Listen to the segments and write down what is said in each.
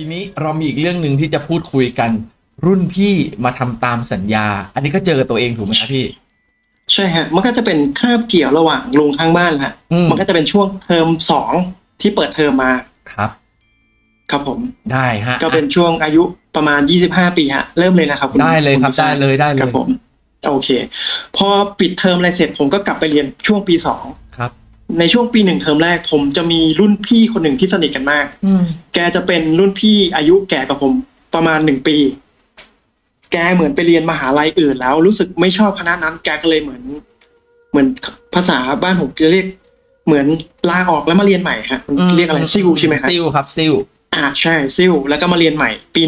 ทีนี้เรามีอีกเรื่องหนึ่งที่จะพูดคุยกันรุ่นพี่มาทำตามสัญญาอันนี้ก็เจอกับตัวเองถูกไหมครับพี่ใช่ฮะมันก็จะเป็นคาบเกี่ยวระหว่างลุงข้างบ้านฮะมันก็จะเป็นช่วงเทอม2ที่เปิดเทอมมาครับครับผมได้ฮะก็เป็นช่วงอายุประมาณ25ปีฮะเริ่มเลยนะครับได้เลยครับได้เลยครับผมโอเคพอปิดเทอมอะไรเสร็จผมก็กลับไปเรียนช่วงปี2 ครับในช่วงปี1เทอมแรกผมจะมีรุ่นพี่คนหนึ่งที่สนิทกันมากแกจะเป็นรุ่นพี่อายุแก่กว่าผมประมาณ1ปีแกเหมือนไปเรียนมหาลัยอื่นแล้วรู้สึกไม่ชอบคณะนั้นแกก็เลยเหมือนภาษาบ้านผมจะเรียกเหมือนลาออกแล้วมาเรียนใหม่ฮะเรียกอะไรซิ่วใช่ไหมครับซิ่วครับซิ่วใช่ซิ่วแล้วก็มาเรียนใหม่ปี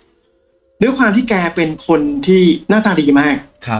1ด้วยความที่แกเป็นคนที่หน้าตาดีมากครับ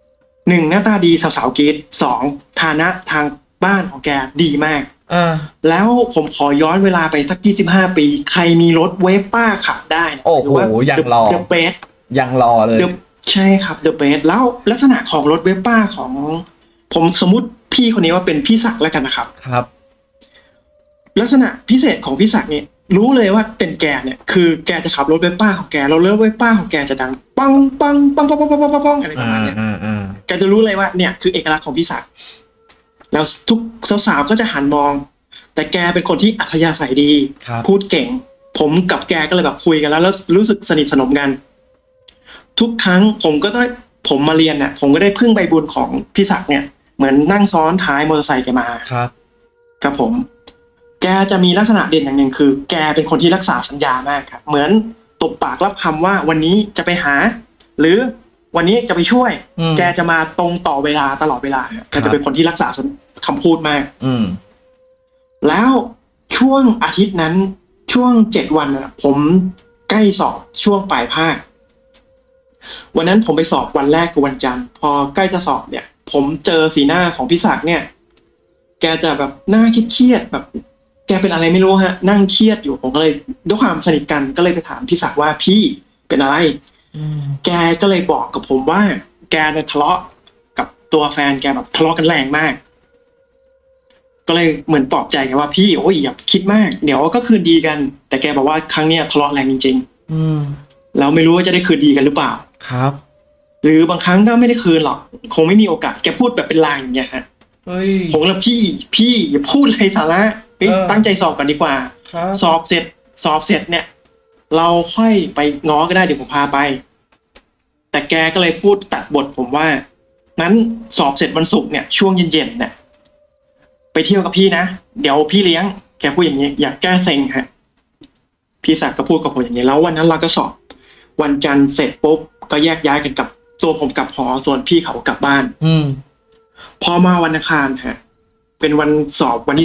1หน้าตาดีสาวๆกรี๊ด2ฐานะทางบ้านของแกดีมากแล้วผมขอย้อนเวลาไปสัก25ปีใครมีรถเวฟป้าขับได้โอ้โหยังรอเดอะเบสยังรอเลยใช่ครับเดอะเบสแล้วลักษณะของรถเวฟป้าของผมสมมุติพี่คนนี้ว่าเป็นพี่ศักดิ์แล้วกันนะครับครับลักษณะพิเศษของพี่ศักดิ์เนี่ยรู้เลยว่าเป็นแกเนี่ยคือแกจะขับรถเวฟป้าของแกแล้วรถเวฟป้าของแกจะดังปังปังปังปังปังปังปังปังอะไรประมาณนี้แกจะรู้เลยว่าเนี่ยคือเอกลักษณ์ของพี่ศักดิ์แล้วทุกสาวๆก็จะหันมองแต่แกเป็นคนที่อัธยาศัยดีพูดเก่งผมกับแกก็เลยแบบคุยกันแล้วรู้สึกสนิทสนมกันทุกครั้งผมมาเรียนเนี่ยผมก็ได้พึ่งใบบุญของพี่ศักดิ์เนี่ยเหมือนนั่งซ้อนท้ายมอเตอร์ไซค์แกมาครับผมแกจะมีลักษณะเด่นอย่างหนึ่งคือแกเป็นคนที่รักษาสัญญามากครับเหมือนตบปากรับคำว่าวันนี้จะไปหาหรือวันนี้จะไปช่วยแกจะมาตรงต่อเวลาตลอดเวลาแกจะเป็นคนที่รักษาคำพูดมากแล้วช่วงอาทิตย์นั้นช่วง7วันผมใกล้สอบช่วงปลายภาควันนั้นผมไปสอบวันแรกคือวันจันทร์พอใกล้จะสอบเนี่ยผมเจอสีหน้าของพี่ศักดิ์เนี่ยแกจะแบบหน้าเครียดแบบแกเป็นอะไรไม่รู้ฮะนั่งเครียดอยู่ผมก็เลยด้วยความสนิทกันก็เลยไปถามพี่ศักดิ์ว่าพี่เป็นอะไรแกก็เลยบอกกับผมว่าแกเนี่ยทะเลาะกับตัวแฟนแกแบบทะเลาะกันแรงมากก็เลยเหมือนปลอบใจแกว่าพี่โอ้ยอย่าคิดมากเดี๋ยวก็คืนดีกันแต่แกบอกว่าครั้งเนี้ยทะเลาะแรงจริงๆแล้วไม่รู้ว่าจะได้คืนดีกันหรือเปล่าครับหรือบางครั้งก็ไม่ได้คืนหรอกคงไม่มีโอกาสแกพูดแบบเป็นลางอย่างเงี้ยฮะผมแล้วพี่อย่าพูดอะไรสาระตั้งใจสอบกันดีกว่าสอบเสร็จเนี่ยเราค่อยไปง้อก็ได้เดี๋ยวผมพาไปแต่แกก็เลยพูดตัดบทผมว่างั้นสอบเสร็จวันศุกร์เนี่ยช่วงเย็นๆเนี่ยไปเที่ยวกับพี่นะเดี๋ยวพี่เลี้ยงแกพูดอย่างนี้อยากแก้เซ็งฮะพี่ศักดิ์ก็พูดกับผมอย่างนี้แล้ววันนั้นเราก็สอบวันจันทร์เสร็จปุ๊บก็แยกย้ายกันกับตัวผมกลับหอส่วนพี่เขากลับบ้านพอมาวันอังคารฮะเป็นวันสอบวันที่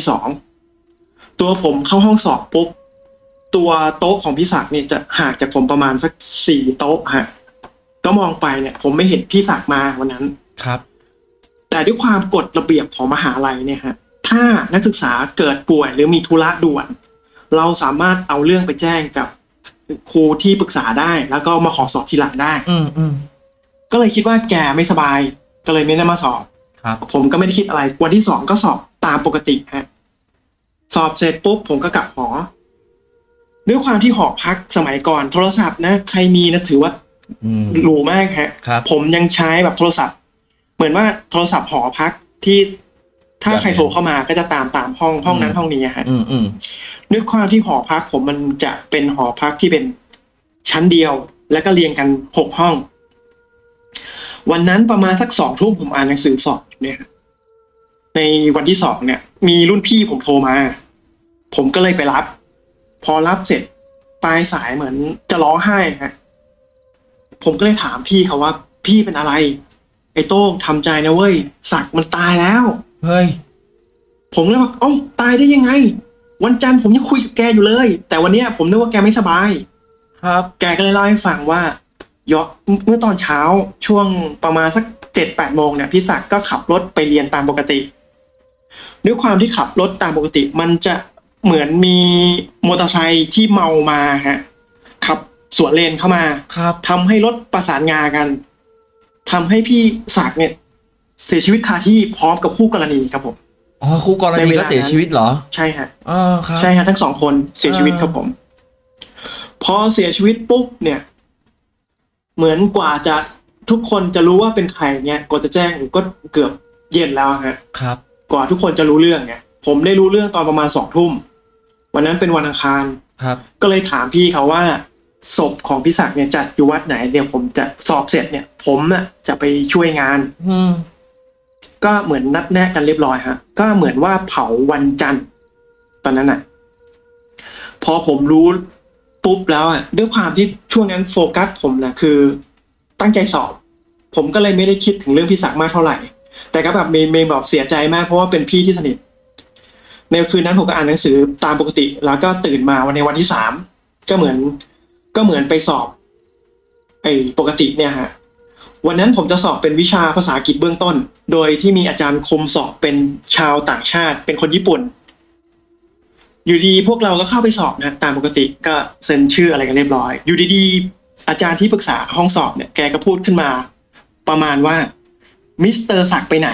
2ตัวผมเข้าห้องสอบปุ๊บตัวโต๊ะของพี่ศักดิ์เนี่ยจะห่างจากผมประมาณสัก4โต๊ะฮะก็มองไปเนี่ยผมไม่เห็นพี่ศักดิ์มาวันนั้นครับแต่ด้วยความกฎระเบียบของมหาลัยเนี่ยฮะถ้านักศึกษาเกิดป่วยหรือมีธุระด่วนเราสามารถเอาเรื่องไปแจ้งกับครูที่ปรึกษาได้แล้วก็มาขอสอบทีหลังได้ก็เลยคิดว่าแกไม่สบายก็เลยไม่ได้มาสอบผมก็ไม่ได้คิดอะไรวันที่2ก็สอบตามปกติฮะสอบเสร็จปุ๊บผมก็กลับหอด้วยความที่หอพักสมัยก่อนโทรศัพท์นะใครมีนะถือว่าหรูมากฮะผมยังใช้แบบโทรศัพท์เหมือนว่าโทรศัพท์หอพักที่ถ้าใครโทรเข้ามาก็จะตามห้องนั้นห้องนี้ฮะด้วยความที่หอพักผมมันจะเป็นหอพักที่เป็นชั้นเดียวแล้วก็เรียงกัน6ห้องวันนั้นประมาณสัก2 ทุ่มผมอ่านหนังสือสอบเนี่ยในวันที่2เนี่ยมีรุ่นพี่ผมโทรมาผมก็เลยไปรับพอรับเสร็จปลายสายเหมือนจะร้องไห้ฮะผมก็เลยถามพี่เขาว่าพี่เป็นอะไรไอ้โต้งทำใจนะเว้ยศักดิ์มันตายแล้วเฮ้ยผมเลยบอกตายได้ยังไงวันจันทร์ผมยังคุยกับแกอยู่เลยแต่วันนี้ผมนึกว่าแกไม่สบายครับแกก็เลยเล่าให้ฟังว่าเมื่อตอนเช้าช่วงประมาณสัก 7-8 โมงเนี่ยพี่ศักดิ์ก็ขับรถไปเรียนตามปกติด้วยความที่ขับรถตามปกติมันจะเหมือนมีมอเตอร์ไซค์ที่เมามาฮะขับสวนเลนเข้ามาทำให้รถประสานงากันทำให้พี่ศักดิ์เนี่ยเสียชีวิตคาที่พร้อมกับคู่กรณีครับผมคู่กรณีก็เสียชีวิตเหรอใช่ฮะครับใช่ฮะทั้ง2คนเสียชีวิตครับผมพอเสียชีวิตปุ๊บเนี่ยเหมือนกว่าจะทุกคนจะรู้ว่าเป็นใครเนี่ยกว่าจะแจ้งก็เกือบเย็นแล้วฮะครับกว่าทุกคนจะรู้เรื่องเนี่ยผมได้รู้เรื่องตอนประมาณ2 ทุ่มวันนั้นเป็นวันอังคารครับก็เลยถามพี่เขาว่าศพของพี่ศักดิ์เนี่ยจัดอยู่วัดไหนเดี๋ยวผมจะสอบเสร็จเนี่ยผมน่ะจะไปช่วยงานก็เหมือนนัดแนะกันเรียบร้อยฮะก็เหมือนว่าเผาวันจันทร์ตอนนั้นน่ะพอผมรู้ปุ๊บแล้วอ่ะด้วยความที่ช่วงนั้นโฟกัสผมนะคือตั้งใจสอบผมก็เลยไม่ได้คิดถึงเรื่องพี่ศักดิ์มากเท่าไหร่แต่ก็แบบมีแบบเสียใจมากเพราะว่าเป็นพี่ที่สนิทในคืนนั้นผมก็อ่านหนังสือตามปกติแล้วก็ตื่นมาในวันที่3ก็เหมือนไปสอบปกติเนี่ยฮะวันนั้นผมจะสอบเป็นวิชาภาษาอังกฤษเบื้องต้นโดยที่มีอาจารย์คุมสอบเป็นชาวต่างชาติเป็นคนญี่ปุ่นอยู่ดีพวกเราก็เข้าไปสอบนะตามปกติก็เซ็นชื่ออะไรกันเรียบร้อยอยู่ดีๆอาจารย์ที่ปรึกษาห้องสอบเนี่ยแกก็พูดขึ้นมาประมาณว่ามิสเตอร์ศักดิ์ไปไหน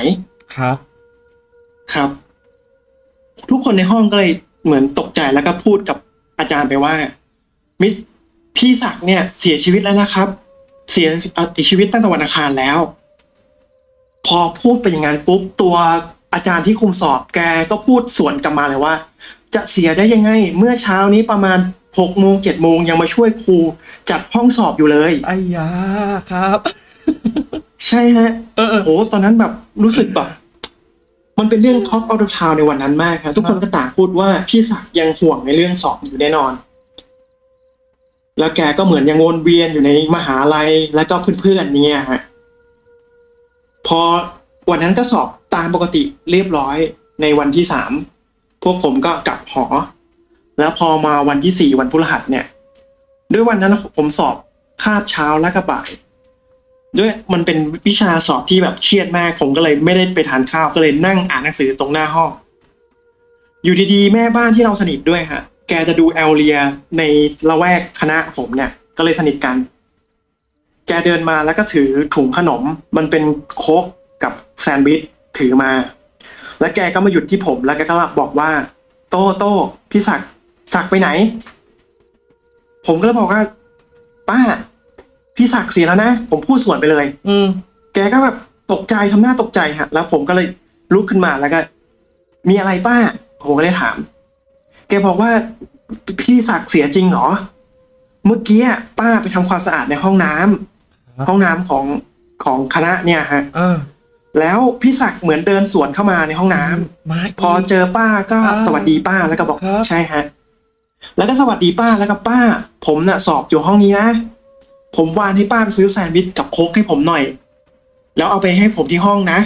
ครับทุกคนในห้องก็เลยเหมือนตกใจแล้วก็พูดกับอาจารย์ไปว่าพี่ศักดิ์เนี่ยเสียชีวิตแล้วนะครับเสียชีวิตตั้งแต่วันอังคารแล้วพอพูดไปอย่างนั้นปุ๊บตัวอาจารย์ที่คุมสอบแกก็พูดสวนกลับมาเลยว่าจะเสียได้ยังไงเมื่อเช้านี้ประมาณ6 โมง 7 โมงยังมาช่วยครูจัดห้องสอบอยู่เลยไอ้ยาครับใช่ฮะโหตอนนั้นแบบรู้สึกแบบมันเป็นเรื่องท็อกออฟเดอะทาวน์ในวันนั้นมากครับทุกคนก็ต่างพูดว่าพี่ศักดิ์ยังห่วงในเรื่องสอบอยู่แน่นอนแล้วแกก็เหมือนยังวนเวียนอยู่ในมหาลัยแล้วก็เพื่อนๆเนี่ยฮะพอวันนั้นก็สอบตามปกติเรียบร้อยในวันที่3พวกผมก็กลับหอแล้วพอมาวันที่4วันพฤหัสเนี่ยด้วยวันนั้นผมสอบคาบเช้าและก็บ่ายด้วยมันเป็นวิชาสอบที่แบบเครียดมากผมก็เลยไม่ได้ไปทานข้าวก็เลยนั่งอ่านหนังสือตรงหน้าห้องอยู่ดีๆแม่บ้านที่เราสนิทด้วยฮะแกจะดูแอลเลียในละแวกคณะผมเนี่ยก็เลยสนิทกันแกเดินมาแล้วก็ถือถุงขนมมันเป็นโค้กกับแซนด์วิชถือมาแล้วแกก็มาหยุดที่ผมแล้วแกก็บอกว่าโต้พี่ศักดิ์ไปไหนผมก็เลยบอกว่าป้าพี่ศักดิ์เสียแล้วนะผมพูดสวนไปเลยแกก็แบบตกใจทำหน้าตกใจฮะแล้วผมก็เลยลุกขึ้นมาแล้วก็มีอะไรป้าผมก็เลยถามแกบอกว่าพี่ศักดิ์เสียจริงเหรอเมื่อกี้ป้าไปทำความสะอาดในห้องน้ำของคณะเนี่ยฮะแล้วพี่ศักดิ์เหมือนเดินสวนเข้ามาในห้องน้ำพอเจอป้าก็สวัสดีป้าแล้วก็บอกใช่ฮะแล้วก็สวัสดีป้าแล้วก็ป้าผมน่ะสอบอยู่ห้องนี้นะผมวานให้ป้าไปซื้อแซนด์วิชกับโค้กให้ผมหน่อยแล้วเอาไปให้ผมที่ห้องนะ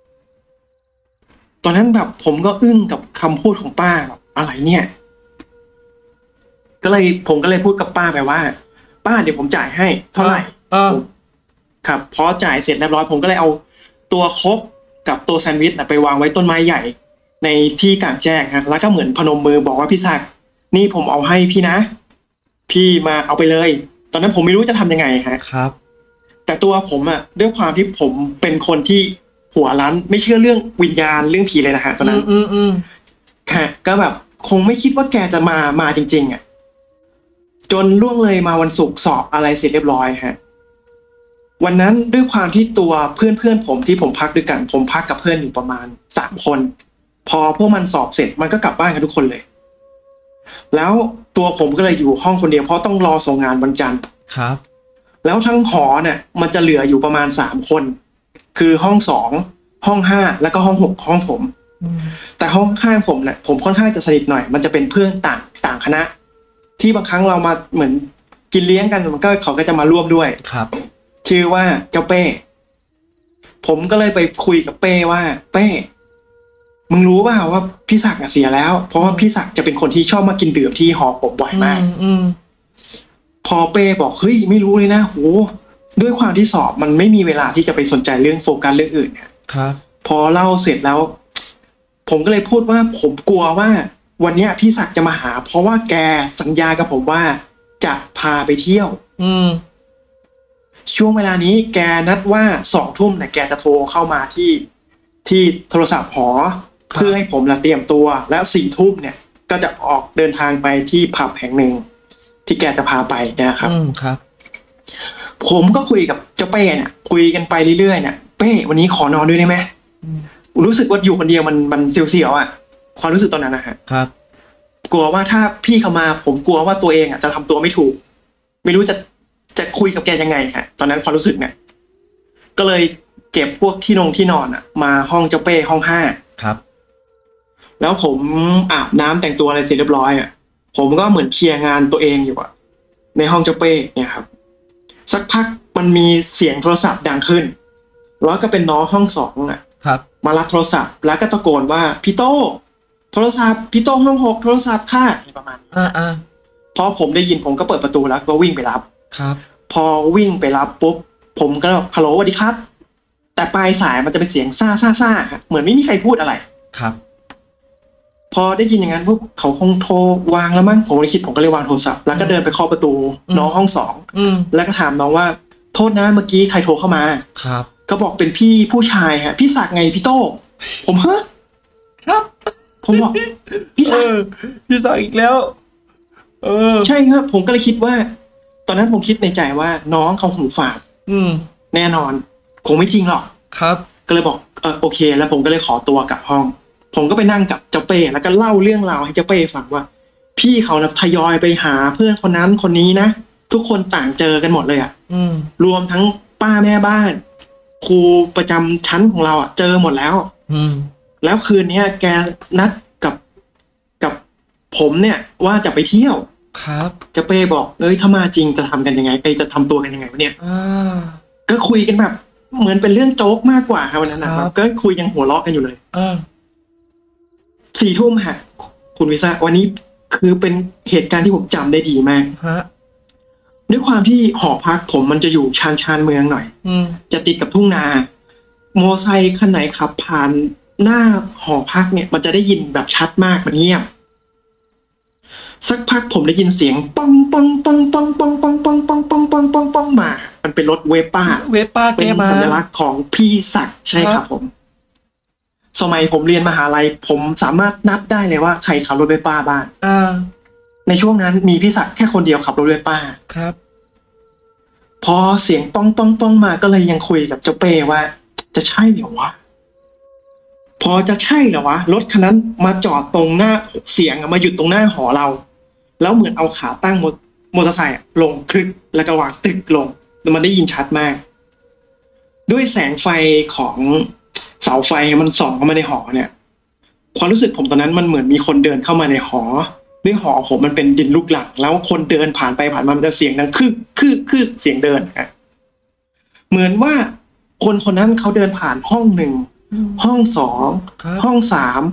ตอนนั้นแบบผมก็อึ้งกับคำพูดของป้าแบบอะไรเนี่ยผมก็เลยพูดกับป้าไปว่าป้าเดี๋ยวผมจ่ายให้เท่าไหร่ครับพอจ่ายเสร็จเรียบร้อยผมก็เลยเอาตัวโค้กกับตัวแซนด์วิชไปวางไว้ต้นไม้ใหญ่ในที่กลางแจ้งฮะแล้วก็เหมือนพนมมือบอกว่าพี่ศักดิ์นี่ผมเอาให้พี่นะพี่มาเอาไปเลยตอนนั้นผมไม่รู้จะทำยังไงฮะครับแต่ตัวผมอะด้วยความที่ผมเป็นคนที่หัวรั้นไม่เชื่อเรื่องวิญญาณเรื่องผีเลยนะฮะตอนนั้นค่ะก็แบบคงไม่คิดว่าแกจะมาจริงๆอะจนล่วงเลยมาวันศุกร์สอบอะไรเสร็จเรียบร้อยฮะวันนั้นด้วยความที่ตัวเพื่อนผมที่ผมพักด้วยกันผมพักกับเพื่อนอยู่ประมาณ3 คนพอพวกมันสอบเสร็จมันก็กลับบ้านกันทุกคนเลยแล้วตัวผมก็เลยอยู่ห้องคนเดียวเพราะต้องรอส่งงานวันจันทร์ครับแล้วทั้งหอเนี่ยมันจะเหลืออยู่ประมาณ3 คนคือห้อง2ห้อง5แล้วก็ห้อง6ห้องผมแต่ห้องข้างผมเนี่ยผมค่อนข้างจะสนิทหน่อยมันจะเป็นเพื่อนต่างคณะที่บางครั้งเรามาเหมือนกินเลี้ยงกันมันก็เขาก็จะมาร่วมด้วยครับชื่อว่าเจ้าเป้ผมก็เลยไปคุยกับเป้ว่าเป้มึงรู้เปล่าว่าพี่ศักดิ์เสียแล้วเพราะว่าพี่ศักดิ์จะเป็นคนที่ชอบมากินดื่มที่หอผมบ่อยมากพอเป้บอกเฮ้ยไม่รู้เลยนะโหด้วยความที่สอบมันไม่มีเวลาที่จะไปสนใจเรื่องโฟกัสเรื่องอื่นครับพอเล่าเสร็จแล้วผมก็เลยพูดว่าผมกลัวว่าวันนี้พี่ศักดิ์จะมาหาเพราะว่าแกสัญญากับผมว่าจะพาไปเที่ยวช่วงเวลานี้แกนัดว่า2 ทุ่มเนี่ยแกจะโทรเข้ามาที่โทรศัพท์หอเพื่อให้ผมเตรียมตัวและ4 ทุ่มเนี่ยก็จะออกเดินทางไปที่ผับแห่งหนึ่งที่แกจะพาไปนะครับครับผมก็คุยกับเจ้าเป้เนี่ยคุยกันไปเรื่อยๆเนี่ยเป้วันนี้ขอนอนด้วยได้ไหมรู้สึกว่าอยู่คนเดียวมันเสียวๆอ่ะความรู้สึกตอนนั้นนะฮะครับกลัวว่าถ้าพี่เขามาผมกลัวว่าตัวเองอ่ะจะทำตัวไม่ถูก ไม่รู้จะคุยกับแกยังไงฮะตอนนั้นความรู้สึกเนี่ยก็เลยเก็บพวกที่นอนอ่ะมาห้องเจ้าเป้ห้อง5 ครับแล้วผมอาบน้ำแต่งตัวอะไรเสร็จเรียบร้อยอ่ะผมก็เหมือนเคลียร์งานตัวเองอยู่อ่ะในห้องเจ้าเป้เนี่ยครับสักพักมันมีเสียงโทรศัพท์ดังขึ้นแล้วก็เป็นน้องห้อง2อ่ะครับมารับโทรศัพท์แล้วก็ตะโกนว่าพี่โต้โทรศัพท์พี่โต้ห้อง6โทรศัพท์ค่ะประมาณนี้พอผมได้ยินผมก็เปิดประตูแล้วก็วิ่งไปรับครับพอวิ่งไปรับปุ๊บผมก็ฮัลโหลสวัสดีครับแต่ปลายสายมันจะเป็นเสียงซ่าเหมือนไม่มีใครพูดอะไรครับพอได้ยินอย่างนั้นปุ๊บเขาคงโทรวางแล้วมั้งผมเลยคิดผมก็เลยวางโทรศัพท์แล้วก็เดินไปเคาะประตูน้องห้อง2แล้วก็ถามน้องว่าโทษนะเมื่อกี้ใครโทรเข้ามาครับก็บอกเป็นพี่ผู้ชายฮะพี่ศักดิ์ไงพี่โต้ผมเฮ้อครับผมบอกพี่ศักดิ์อีกแล้วใช่ครับผมก็เลยคิดว่าตอนนั้นผมคิดในใจว่าน้องเขาหูฝาดแน่นอนคงไม่จริงหรอกครับก็เลยบอกโอเคแล้วผมก็เลยขอตัวกลับห้องผมก็ไปนั่งกับเจ้าเป้แล้วก็เล่าเรื่องราวให้เจ้าเป้ฟังว่าพี่เขานะทยอยไปหาเพื่อนคนนั้นคนนี้นะทุกคนต่างเจอกันหมดเลยอ่ะรวมทั้งป้าแม่บ้านครูประจำชั้นของเราอ่ะเจอหมดแล้วแล้วคืนนี้แกนัดกับผมเนี่ยว่าจะไปเที่ยวครับเจ้าเป้บอกถ้ามาจริงจะทำกันยังไงจะทำตัวกันยังไงวะเนี่ยก็คุยกันแบบเหมือนเป็นเรื่องโจ๊กมากกว่าครับวันนั้นนะครับก็คุยยังหัวเราะกันอยู่เลย4 ทุ่มฮะคุณวิซ่าวันนี้คือเป็นเหตุการณ์ที่ผมจำได้ดีมากด้วยความที่หอพักผมมันจะอยู่ชานเมืองหน่อยจะติดกับทุ่งนาโมไซค์คันไหนขับผ่านหน้าหอพักเนี่ยมันจะได้ยินแบบชัดมากมันเงียบสักพักผมได้ยินเสียงปังปังปังปังปังปังปังปังปังปังปังปังมามันเป็นรถเวปป้าเป็นสัญลักษณ์ของพี่ศักดิ์ใช่ครับผมสมัยผมเรียนมหาลัยผมสามารถนับได้เลยว่าใครขับรถเวปป้าบ้างในช่วงนั้นมีพี่ศักดิ์แค่คนเดียวขับรถเวปป้าครับพอเสียงป้องป้องป้องมาก็เลยยังคุยกับเจ้าเป้ว่าจะใช่เหรอวะพอจะใช่เหรอวะรถคันนั้นมาจอดตรงหน้าเสียงมาหยุดตรงหน้าหอเราแล้วเหมือนเอาขาตั้งมอเตอร์ไซค์ลงคลึกแล้วก็วางตึกลงแล้วมันได้ยินชัดมากด้วยแสงไฟของเสาไฟมันส่องเข้ามาในหอเนี่ยความรู้สึกผมตอนนั้นมันเหมือนมีคนเดินเข้ามาในหอด้วยหอผมมันเป็นดินลูกหลังแล้วคนเดินผ่านไปผ่านมามันจะเสียงดังคือเสียงเดินเหมือนว่าคนนั้นเขาเดินผ่านห้อง1ห้อง2ห้อง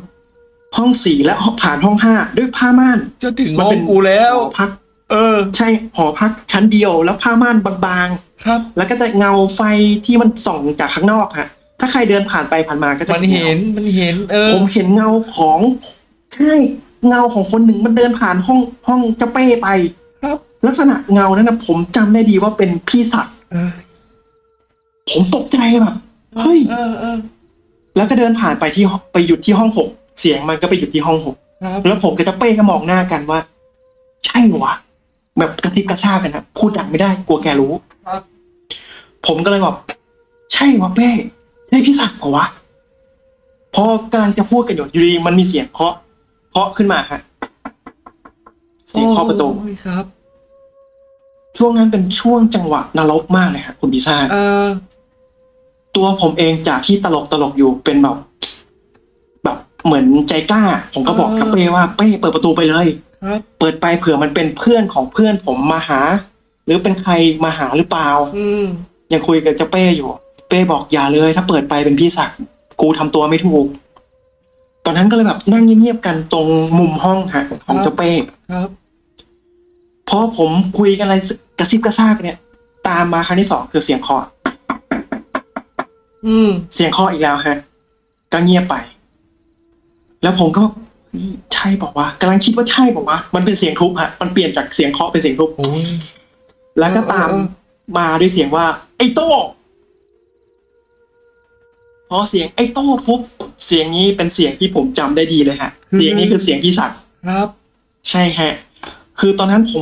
3ห้อง4และผ่านห้อง5ด้วยผ้าม่านจะถึงห้องกูแล้วหอพักใช่หอพักชั้นเดียวแล้วผ้าม่านบางๆครับแล้วก็แต่เงาไฟที่มันส่องจากข้างนอกฮะถ้าใครเดินผ่านไปผ่านมาก็จะมันเห็นผมเห็นเงาของใช่เงาของคนหนึ่งมันเดินผ่านห้องเจ้าเป้ไปครับลักษณะเงานั้นนะผมจำได้ดีว่าเป็นพี่ศักดิ์ผมตกใจแบบเฮ้ยแล้วก็เดินผ่านไปหยุดที่ห้อง6เสียงมันก็ไปหยุดที่ห้อง6แล้วผมกับเจ้าเป้ก็มองหน้ากันว่าใช่วะแบบกระซิบกระซาบกันนะพูดดังไม่ได้กลัวแกรู้ผมก็เลยบอกใช่วะเป้ใช่พี่ศักดิ์เหรอวะพอกำลังจะพูดกันอยู่ดีมันมีเสียงเคาะขึ้นมาฮะเสียงเคาะประตูครับช่วงนั้นเป็นช่วงจังหวะนรกมากเลยครับคุณพิซ่าตัวผมเองจากที่ตลกอยู่เป็นแบบเหมือนใจกล้าผมก็บอกกับเป้ว่าเป้เปิดประตูไปเลยเปิดไปเผื่อมันเป็นเพื่อนของเพื่อนผมมาหาหรือเป็นใครมาหาหรือเปล่ายังคุยกับเจ้าเป้อยู่เป้บอกอย่าเลยถ้าเปิดไปเป็นพี่ศักดิ์กูทำตัวไม่ถูกตอนนั้นก็เลยแบบนั่งเงียบๆกันตรงมุมห้องฮะของเจ้าเป้ครับพอผมคุยกันอะไรกระซิบกระซาบเนี่ยตามมาครั้งที่2คือเสียงเคาะเสียงเคาะอีกแล้วฮะก็เงียบไปแล้วผมก็ใช่บอกว่ากำลังคิดว่าใช่บอกว่ามันเป็นเสียงทุบฮะมันเปลี่ยนจากเสียงเคาะเป็นเสียงทุบแล้วก็ตามมาด้วยเสียงว่าไอ้โต้พอเสียงไอ้โต้ปุ๊บเสียงนี้เป็นเสียงที่ผมจำได้ดีเลยฮะเสียงนี้คือเสียงพี่ศักดิ์ครับใช่ฮะคือตอนนั้นผมแบบ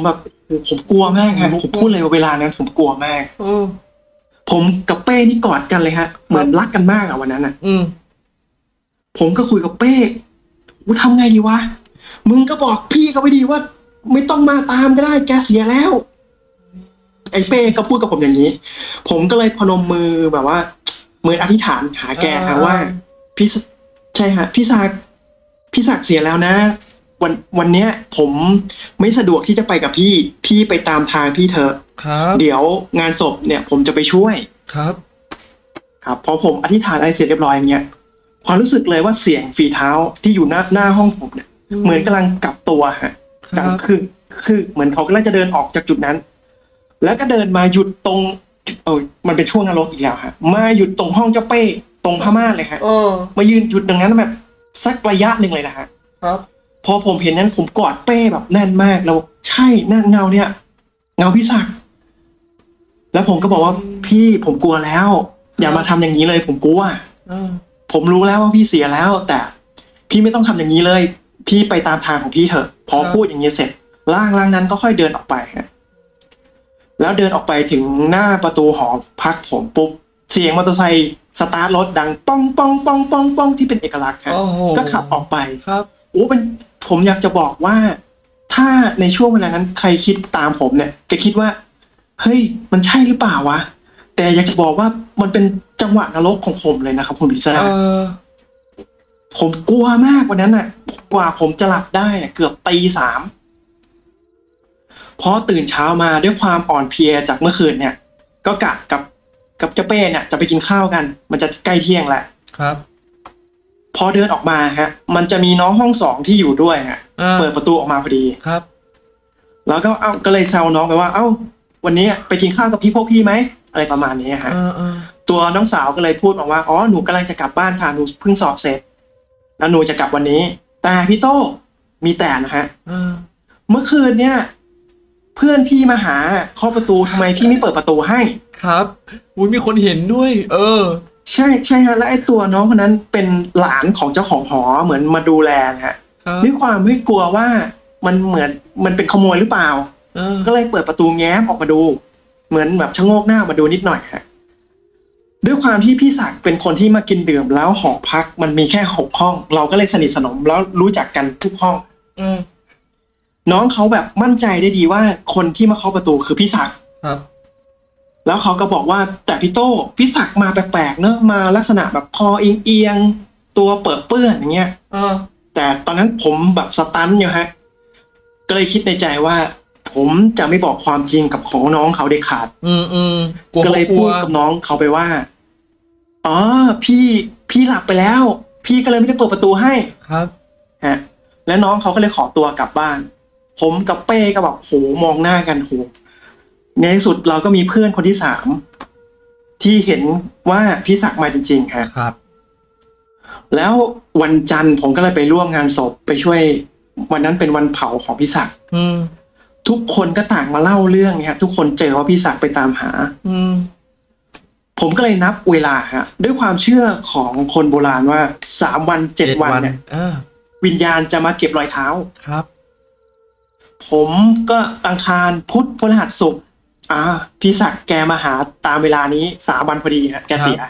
ผมกลัวมากครับผมพูดเลยว่าเวลานั้นผมกลัวมากผมกับเป้นี่กอดกันเลยฮะเหมือนรักกันมากอะวันนั้นอะผมก็คุยกับเป้กูทำไงดีวะมึงก็บอกพี่เขาไปดีว่าไม่ต้องมาตามก็ได้แกเสียแล้วไอ้เป้ก็พูดกับผมอย่างนี้ผมก็เลยพนมมือแบบว่ามืออธิษฐานหาแกว่าพี่ใช่ฮะพี่ศักดิ์เสียแล้วนะวันเนี้ยผมไม่สะดวกที่จะไปกับพี่ไปตามทางพี่เถอะเดี๋ยวงานศพเนี่ยผมจะไปช่วยครับพอผมอธิษฐานอะไรเสร็จเรียบร้อยอย่างเงี้ยความรู้สึกเลยว่าเสียงฝีเท้าที่อยู่หน้าห้องผมเนี่ยเหมือนกำลังกลับตัวฮะคือเหมือนเขากำลังจะเดินออกจากจุดนั้นแล้วก็เดินมาหยุดตรงมันเป็นช่วงนรกอีกแล้วฮะมาหยุดตรงห้องเจ้าเป้ตรงผ้าม่านเลยฮะมายืนหยุดตรงนั้นแบบสักระยะหนึ่งเลยนะฮะครับพอผมเห็นนั้นผมกอดเป้แบบแน่นมากแล้วใช่นั่นเงาเนี่ยเงาพี่ศักดิ์แล้วผมก็บอกว่าพี่ผมกลัวแล้วอย่ามาทำอย่างนี้เลยผมกลัวผมรู้แล้วว่าพี่เสียแล้วแต่พี่ไม่ต้องทำอย่างนี้เลยพี่ไปตามทางของพี่เถอะพอพูดอย่างนี้เสร็จร่างนั้นก็ค่อยเดินออกไปฮะแล้วเดินออกไปถึงหน้าประตูหอพักผมปุ๊บเสียงมอเตอร์ไซค์สตาร์ทรถดังป้องป้องป้องป้องป้องที่เป็นเอกลักษณ์ครับก็ขับออกไปครับผมอยากจะบอกว่าถ้าในช่วงเวลานั้นใครคิดตามผมเนี่ยจะคิดว่าเฮ้ยมันใช่หรือเปล่าวะแต่อยากจะบอกว่ามันเป็นจังหวะนรกของผมเลยนะครับคุณพิซซ่าผมกลัวมากวันนั้นน่ะกว่าผมจะหลับได้เกือบตี 3พอตื่นเช้ามาด้วยความอ่อนเพลียจากเมื่อคืนเนี่ยก็กะกับเจ้าเป้เนี่ยจะไปกินข้าวกันมันจะใกล้เที่ยงแหละครับพอเดินออกมาฮะมันจะมีน้องห้อง2ที่อยู่ด้วยฮะเปิดประตูออกมาพอดีครับแล้วก็เลยแซวน้องไปว่าวันนี้ไปกินข้าวกับพวกพี่ไหมอะไรประมาณนี้ฮะตัวน้องสาวก็เลยพูดบอกว่าอ๋อหนูกำลังจะกลับบ้านค่ะหนูเพิ่งสอบเสร็จแล้วหนูจะกลับวันนี้แต่พี่โต้มีแต่นะฮะเมื่อคืนเนี่ยเพื่อนพี่มาหาเคาะประตูทำไมพี่ไม่เปิดประตูให้ครับมีคนเห็นด้วยใช่ฮะและไอ้ตัวน้องคนนั้นเป็นหลานของเจ้าของหอเหมือนมาดูแลฮะด้วยความไม่กลัวว่ามันเป็นขโมยหรือเปล่าก็เลยเปิดประตูแง้มออกมาดูเหมือนแบบชะโงกหน้ามาดูนิดหน่อยฮะด้วยความที่พี่ศักดิ์เป็นคนที่มากินดื่มแล้วหอพักมันมีแค่6 ห้องเราก็เลยสนิทสนมแล้วรู้จักกันทุกห้องน้องเขาแบบมั่นใจได้ดีว่าคนที่มาเคาะประตูคือพี่ศักดิ์ครับแล้วเขาก็บอกว่าแต่พี่โต้พี่ศักดิ์มาแปลกๆเนอะมาลักษณะแบบคอเอียงตัวเปื้อนอย่างเงี้ยแต่ตอนนั้นผมแบบสตันอยู่ฮะก็เลยคิดในใจว่าผมจะไม่บอกความจริงกับของน้องเขาเด็ดขาดก็เลยพูดกับน้องเขาไปว่าอ๋อพี่หลับไปแล้วพี่ก็เลยไม่ได้เปิดประตูให้ครับฮะและน้องเขาก็เลยขอตัวกลับบ้านผมกับเป้ก็แบบโหมองหน้ากันโหในที่สุดเราก็มีเพื่อนคนที่3ที่เห็นว่าพี่ศักดิ์มาจริงๆครับแล้ววันจันทร์ผมก็เลยไปร่วมงานศพไปช่วยวันนั้นเป็นวันเผาของพี่ศักดิ์ทุกคนก็ต่างมาเล่าเรื่องเนี่ยทุกคนเจอว่าพี่ศักดิ์ไปตามหาผมก็เลยนับเวลาฮะด้วยความเชื่อของคนโบราณว่า3 วัน 7 วันเนี่ยวิญญาณจะมาเก็บรอยเท้าครับผมก็อังคารพุธพฤหัสศุกร์พี่ศักดิ์แกมาหาตามเวลานี้3 วันพอดีฮะแกเสีย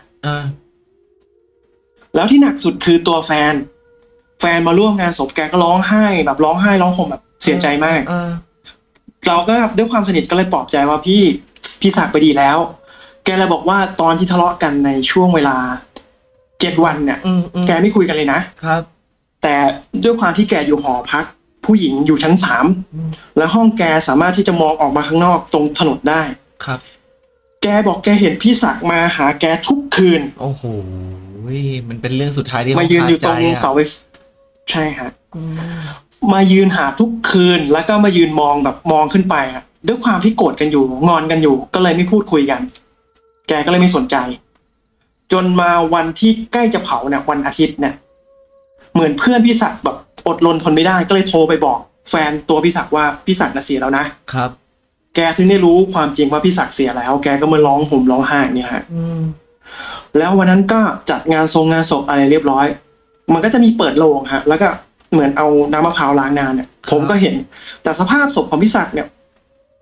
แล้วที่หนักสุดคือตัวแฟนมาร่วมงานศพแกก็ร้องไห้แบบร้องห่มแบบเสียใจมากเราก็ด้วยความสนิทก็เลยปลอบใจว่าพี่ศักดิ์ไปดีแล้วแกเลยบอกว่าตอนที่ทะเลาะกันในช่วงเวลา7 วันเนี่ยแกไม่คุยกันเลยนะครับแต่ด้วยความที่แกอยู่หอพักผู้หญิงอยู่ชั้น3และห้องแกสามารถที่จะมองออกมาข้างนอกตรงถนนได้ครับแกบอกแกเห็นพี่ศักดิ์มาหาแกทุกคืนโอ้โหมันเป็นเรื่องสุดท้ายที่มายืนอยู่ตรงเสาไฟใช่ฮะมายืนหาทุกคืนแล้วก็มายืนมองแบบมองขึ้นไปฮะด้วยความที่โกรธกันอยู่งอนกันอยู่ก็เลยไม่พูดคุยกันแกก็เลยไม่สนใจจนมาวันที่ใกล้จะเผาเนี่ยวันอาทิตย์เนี่ยเหมือนเพื่อนพี่ศักดิ์แบบอดรนทนไม่ได้ก็เลยโทรไปบอกแฟนตัวพี่ศักดิ์ว่าพี่ศักดิ์เสียแล้วนะครับแกถึงได้รู้ความจริงว่าพี่ศักดิ์เสียแล้วแกก็มาร้องห่มร้องไห้เนี่ยฮะแล้ววันนั้นก็จัดงานศพอะไรเรียบร้อยมันก็จะมีเปิดโลงฮะแล้วก็เหมือนเอาน้ำมะพร้าวล้างหน้าเนี่ยผมก็เห็นแต่สภาพศพของพี่ศักดิ์เนี่ย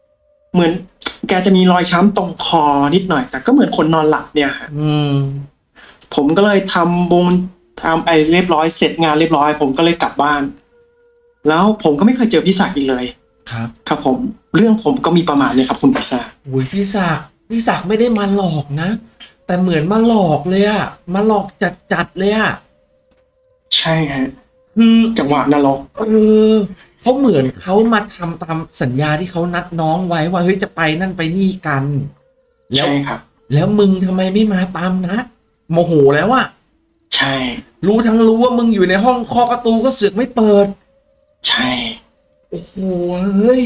เหมือนแกจะมีรอยช้ำตรงคอนิดหน่อยแต่ก็เหมือนคนนอนหลับเนี่ยฮะผมก็เลยทำเรียบร้อยเสร็จงานเรียบร้อยผมก็เลยกลับบ้านแล้วผมก็ไม่เคยเจอพี่ศักดิ์อีกเลยครับผมเรื่องผมก็มีประมาณนี้ครับคุณพิศาพี่ศักดิ์ไม่ได้มาหลอกนะแต่เหมือนมาหลอกเลยอะมาหลอกจัดเลยอะใช่ฮะจังหวะนรกเพราะเหมือนเขามาทำตามสัญญาที่เขานัดน้องไว้ว่าเฮ้ยจะไปนั่นไปนี่กันใช่ครับแล้วมึงทำไมไม่มาตามนัดโมโหแล้วอะใช่รู้ว่ามึงอยู่ในห้องเคาะประตูก็เสือกไม่เปิดใช่โอ้โหเฮ้ย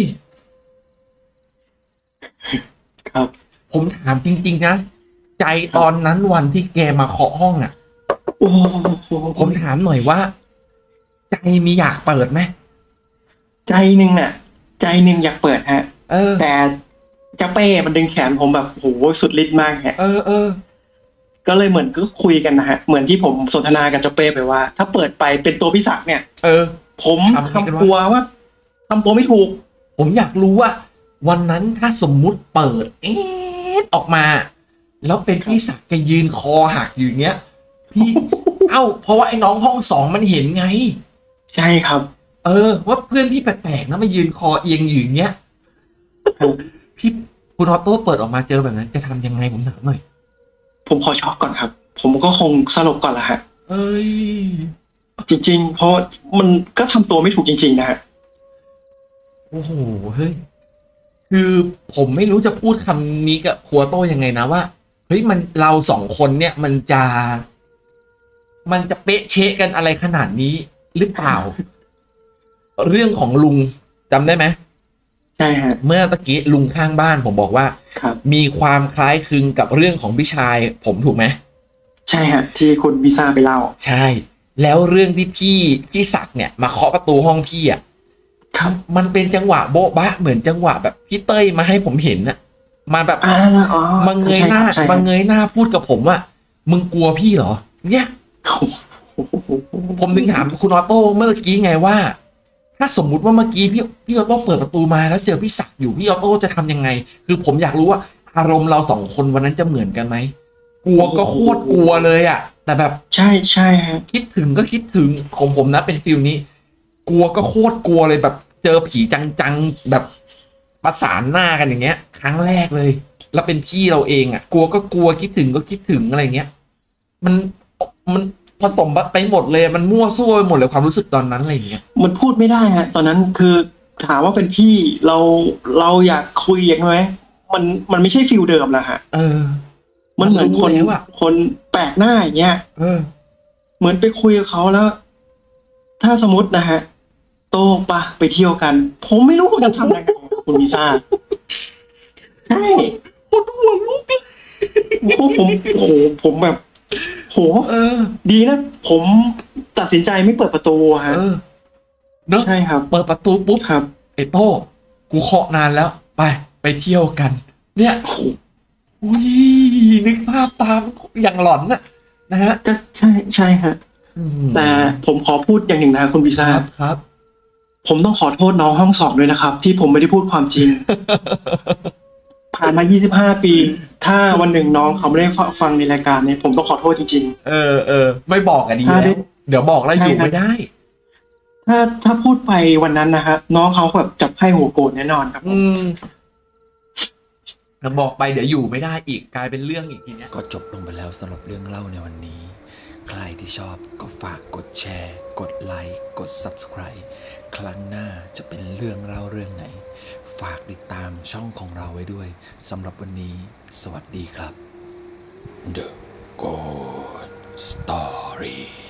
ครับผมถามจริงๆนะใจตอนนั้นวันที่แกมาเคาะห้องอ่ะโอ้ผมถามหน่อยว่าใจมีอยากเปิดไหมใจหนึ่งอยากเปิดฮะแต่เจ้าเป้มันดึงแขนผมแบบโหสุดฤทธิ์มากฮะก็เลยเหมือนก็คุยกันนะฮะเหมือนที่ผมสนทนากับเจ้าเป้ไปว่าถ้าเปิดไปเป็นตัวพี่ศักดิ์เนี่ยผมทำกลัวว่าทำตัวไม่ถูกผมอยากรู้ว่าวันนั้นถ้าสมมุติเปิดออกมาแล้วเป็นพี่ศักดิ์แกยืนคอหักอยู่เงี้ยพี่เพราะว่าไอ้น้องห้อง2มันเห็นไงใช่ครับว่าเพื่อนพี่แปลกๆนะมายืนคอเอียงอยู่เงี้ยพี่คุณออโต้เปิดออกมาเจอแบบนั้นจะทำยังไงผมถามหน่อยผมขอช็อกก่อนครับผมก็คงสลบก่อนละฮะจริงๆเพราะมันก็ทำตัวไม่ถูกจริงๆนะฮะโอ้โหเฮ้ยคือผมไม่รู้จะพูดคำนี้กับครัวโต้ยังไงนะว่าเฮ้ยมันเรา2 คนเนี่ยมันจะเป๊ะเชะกันอะไรขนาดนี้หรือเปล่า เรื่องของลุงจำได้ไหมใช่ฮะเมื่อตะกี้ลุงข้างบ้านผมบอกว่ามีความคล้ายคลึงกับเรื่องของพี่ชายผมถูกไหมใช่ฮะที่คุณวิซ่าไปเล่าใช่แล้วเรื่องที่พี่ศักดิ์เนี่ยมาเคาะประตูห้องพี่อ่ะมันเป็นจังหวะโบ๊ะบะเหมือนจังหวะแบบพี่เต้ยมาให้ผมเห็นน่ะมาแบบมาเงยหน้าพูดกับผมว่ามึงกลัวพี่เหรอเนี่ยผมถึงถามคุณออโต้เมื่อกี้ไงว่าถ้าสมมุติว่าเมื่อกี้พี่ออโต้เปิดประตูมาแล้วเจอพี่ศักดิ์อยู่พี่ออโต้จะทำยังไงคือผมอยากรู้ว่าอารมณ์เรา2 คนวันนั้นจะเหมือนกันไหมกลัวก็โคตรกลัวเลยอ่ะแต่แบบใช่ฮะคิดถึงก็คิดถึงของผมนะเป็นฟิลนี้กลัวก็โคตรกลัวเลยแบบเจอผีจังๆแบบประสานหน้ากันอย่างเงี้ยครั้งแรกเลยแล้วเป็นพี่เราเองอ่ะกลัวก็กลัวคิดถึงก็คิดถึงอะไรเงี้ยมันผสมไปหมดเลยมันมั่วซั่วไปหมดเลยความรู้สึกตอนนั้นอะไรเงี้ยมันพูดไม่ได้ฮะตอนนั้นคือถามว่าเป็นพี่เราอยากคุยอย่างไรมันไม่ใช่ฟิลเดิมละฮะมันเหมือนคนแปลกหน้าอย่างเงี้ยเหมือนไปคุยกับเขาแล้วถ้าสมมตินะฮะโต้ปะไปเที่ยวกันผมไม่รู้ผมจะทำยังไงคุณวิซ่าใช่คนหัวลุกผมแบบดีนะผมตัดสินใจไม่เปิดประตูฮะเนอะใช่ครับเปิดประตูปุ๊บครับไอ้โต้กูเคาะนานแล้วไปเที่ยวกันเนี่ยอุ้ยนึกภาพตามอย่างหลอนนะฮะก็ใช่ฮะแต่ผมขอพูดอย่างหนึ่งนะคุณวิซ่าครับผมต้องขอโทษน้องห้อง2ด้วยนะครับที่ผมไม่ได้พูดความจริงผ่านมา25 ปีถ้าวันหนึ่งน้องเขาไม่ได้ฟังในรายการเนี่ยผมต้องขอโทษจริงๆไม่บอกกันดีแล้วเดี๋ยวบอกแล้วอยู่ไม่ได้ถ้าพูดไปวันนั้นนะฮะน้องเขาแบบจับไข้หัวโกรธแน่นอนครับถ้าบอกไปเดี๋ยวอยู่ไม่ได้อีกกลายเป็นเรื่องอีกทีเนี้ยก็จบลงไปแล้วสำหรับเรื่องเล่าในวันนี้ใครที่ชอบก็ฝากกดแชร์กดไลค์กด Subscribe ครั้งหน้าจะเป็นเรื่องเล่าเรื่องไหนฝากติดตามช่องของเราไว้ด้วยสำหรับวันนี้สวัสดีครับ The Ghost Story